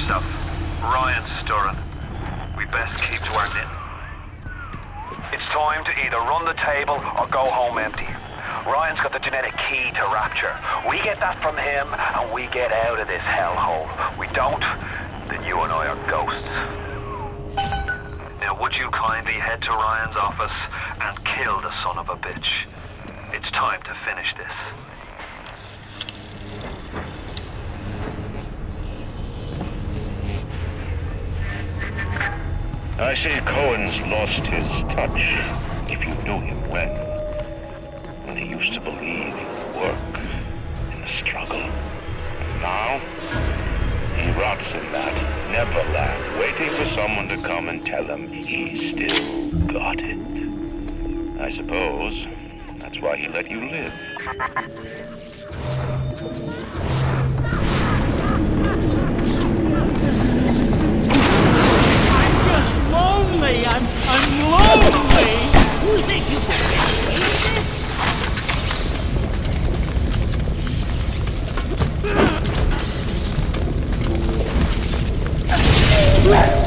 stuff. Ryan's stirring. We best keep to our knitting. It's time to either run the table or go home empty. Ryan's got the genetic key to Rapture. We get that from him and we get out of this hellhole. We don't, then you and I are ghosts. Now would you kindly head to Ryan's office and kill the son of a bitch? It's time to finish this. I see Cohen's lost his touch, if you knew him well. When he used to believe in the work, in the struggle. And now, he rots in that Neverland, waiting for someone to come and tell him he still got it. I suppose that's why he let you live. Lonely! I'm lonely! You think you can get away with this?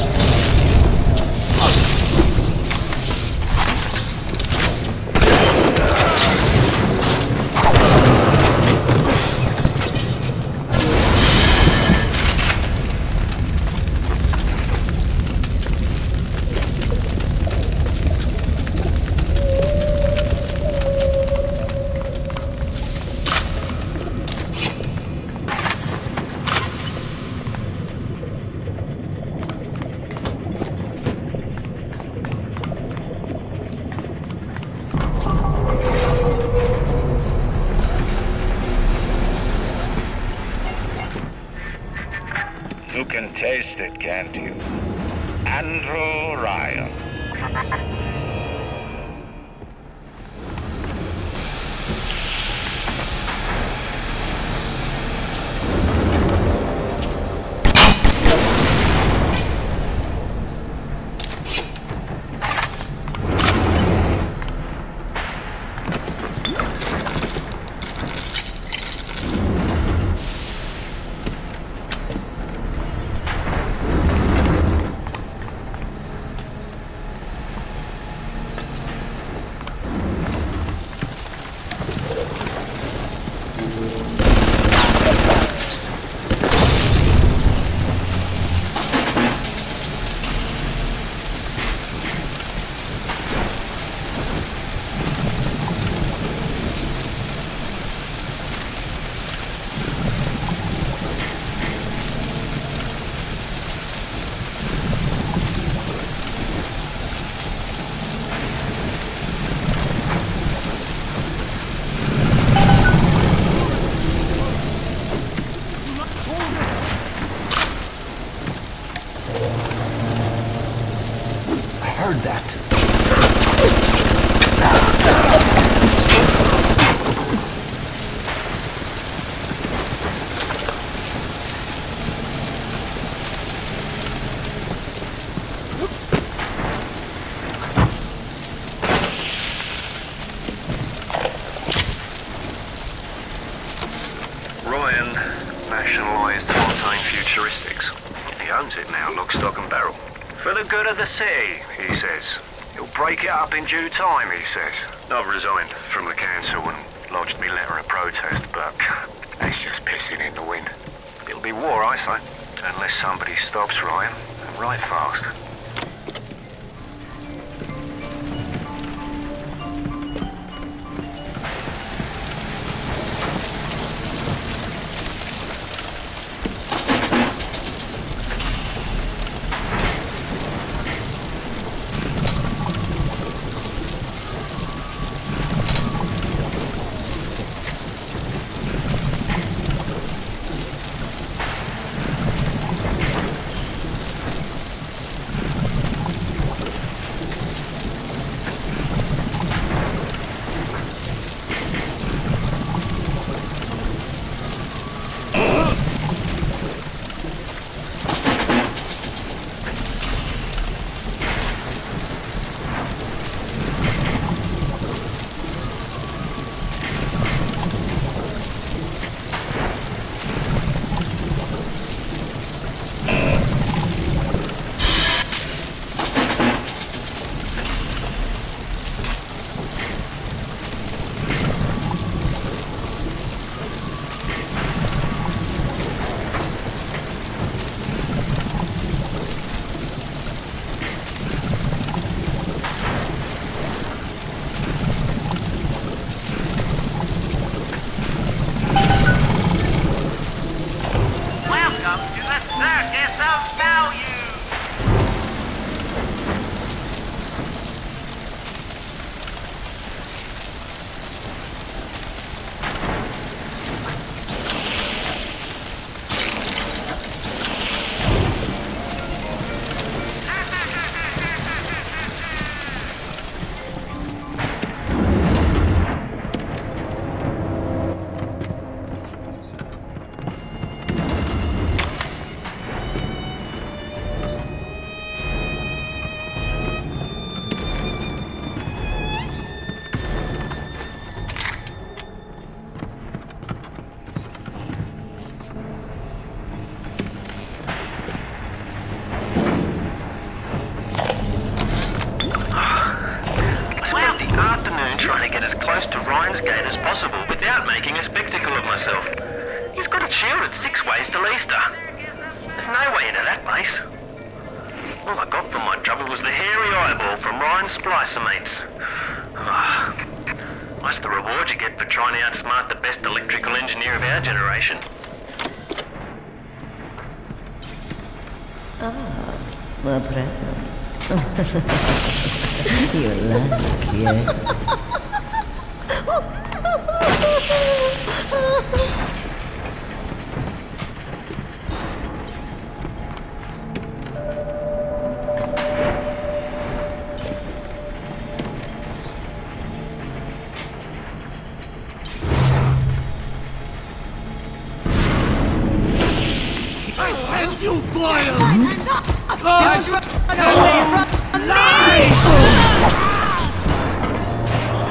You can taste it, can't you? Andrew Ryan. Heard that. Ryan nationalised Fontaine Futuristics. He owns it now, lock, stock and barrel. For the good of the city, he says. He'll break it up in due time, he says. I've resigned from the council and lodged me letter of protest, but that's just pissing in the wind. It'll be war, I say, unless somebody stops Ryan, and right fast. close to Ryan's gate as possible without making a spectacle of myself. He's got it shielded 6 ways till Easter. There's no way into that place. All I got for my trouble was the hairy eyeball from Ryan's splicer mates. That's the reward you get for trying to outsmart the best electrical engineer of our generation. My present. You like, yes. You boil! Don't run away from me!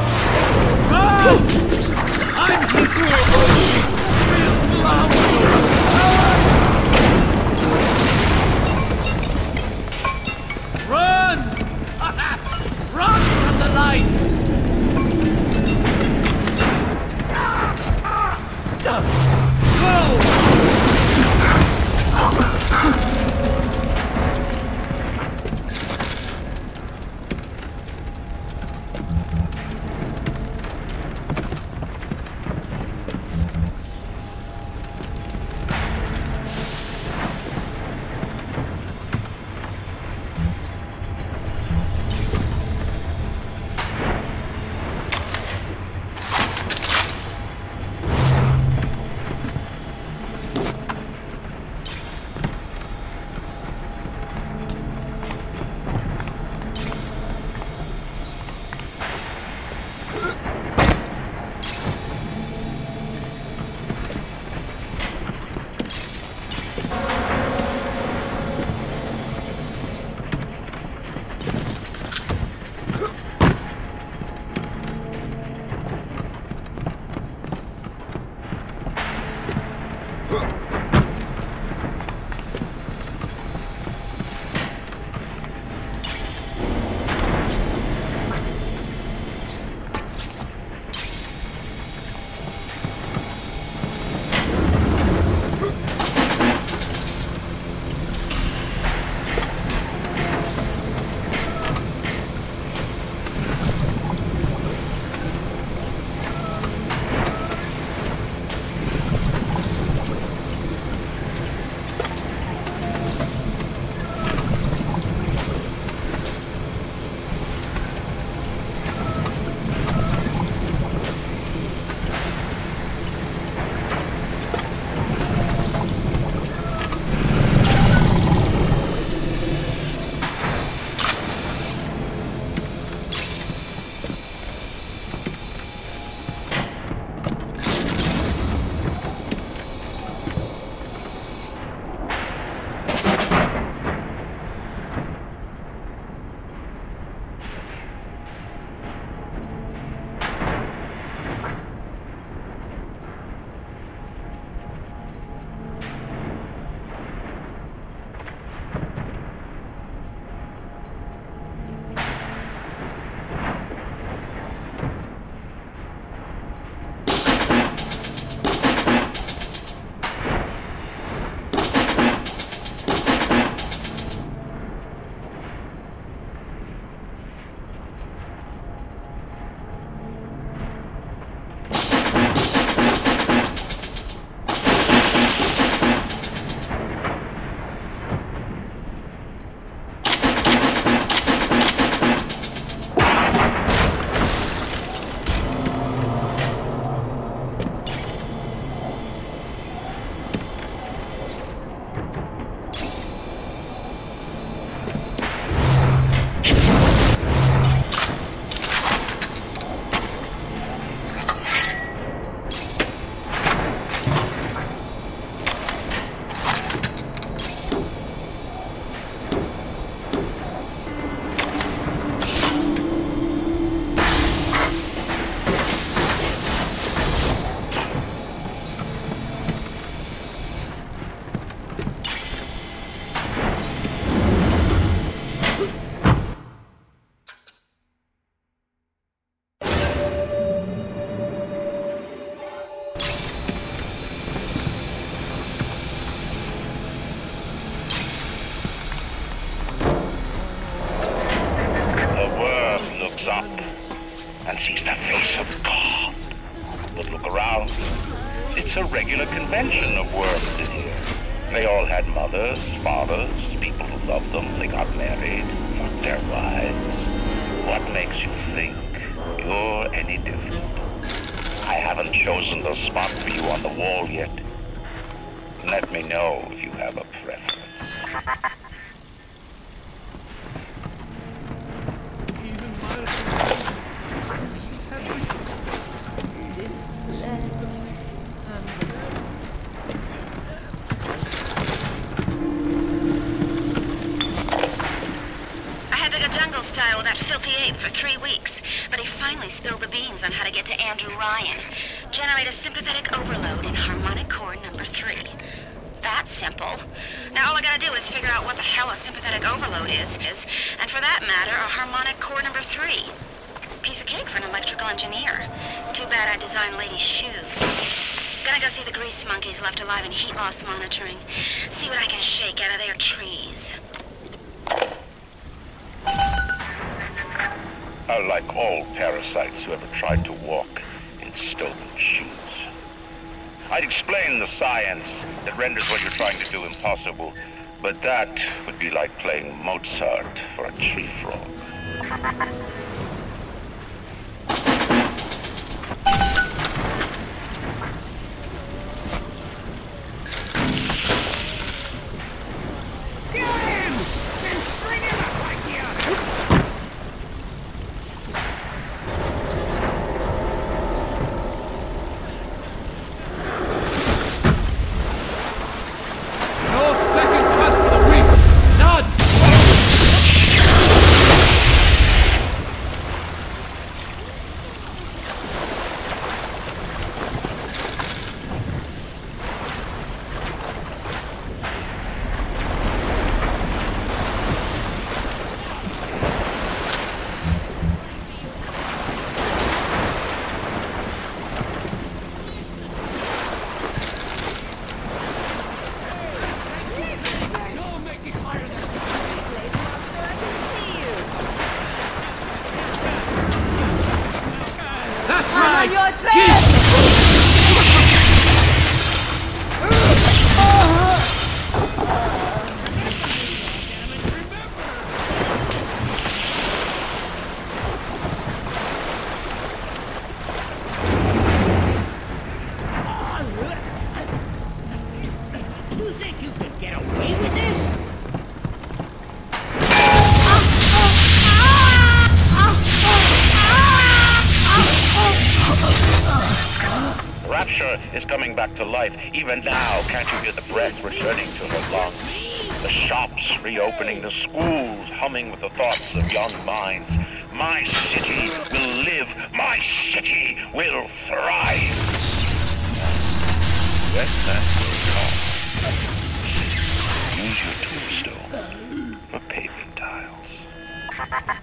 up and sees the face of God. But look around. It's a regular convention of worms in here. They all had mothers, fathers, people who loved them. They got married, fucked their wives. What makes you think you're any different? I haven't chosen the spot for you on the wall yet. Let me know if you have a preference. Style with that filthy ape for 3 weeks, but he finally spilled the beans on how to get to Andrew Ryan. Generate a sympathetic overload in harmonic core number 3. That's simple. Now all I gotta do is figure out what the hell a sympathetic overload is, and for that matter, a harmonic core number 3. Piece of cake for an electrical engineer. Too bad I designed ladies' shoes. Gonna go see the grease monkeys left alive in heat loss monitoring. See what I can shake out of their trees. Like all parasites who ever tried to walk in stolen shoes. I'd explain the science that renders what you're trying to do impossible, but that would be like playing Mozart for a tree frog. Is coming back to life. Even now, can't you hear the breath returning to her lungs? The shops reopening, the schools humming with the thoughts of young minds. My city will live. My city will thrive. Let that go. Use your tombstone for paving tiles.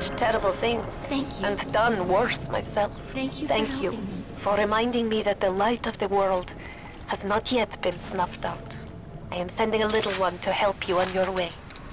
watched terrible things. Thank you. And done worse myself. Thank you Thank for you helping me. for reminding me that the light of the world has not yet been snuffed out. I am sending a little one to help you on your way.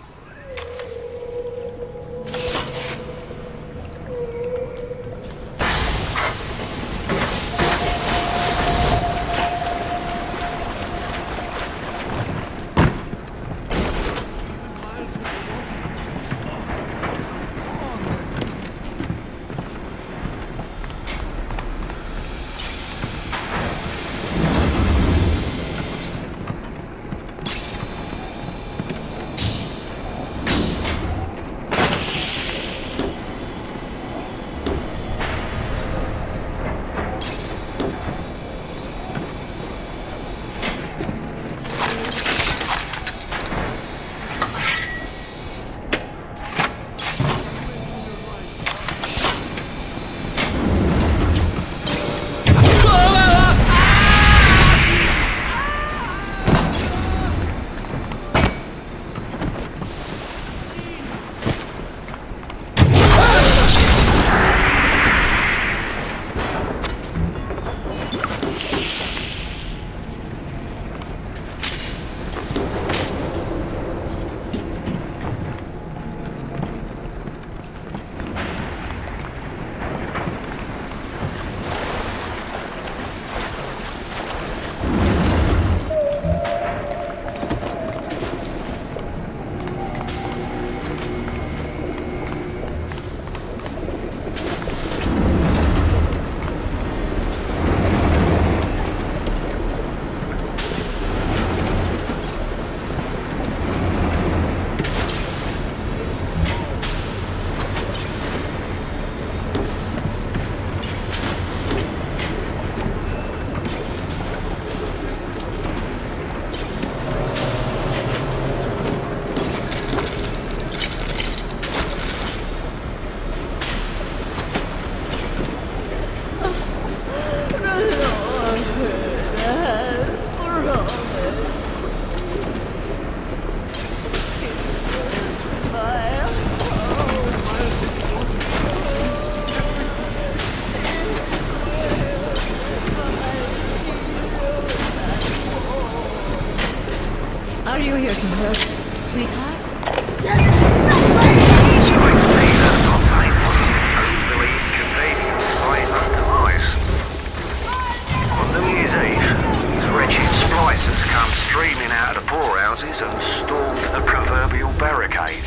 Are you here to hurt, sweetheart? On New Year's Eve, these wretched splicers come streaming out of the poorhouses and stormed the proverbial barricades.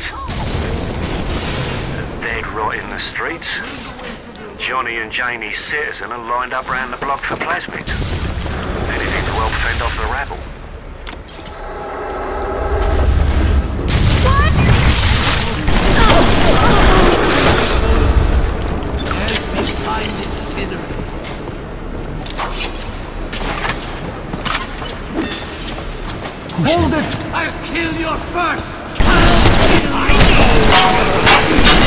Dead rot in the streets. Johnny and Jamie Citizen are lined up round the block for plasmids. Anything to help fend off the rabble. Hold it! I'll kill your first! I'll kill you!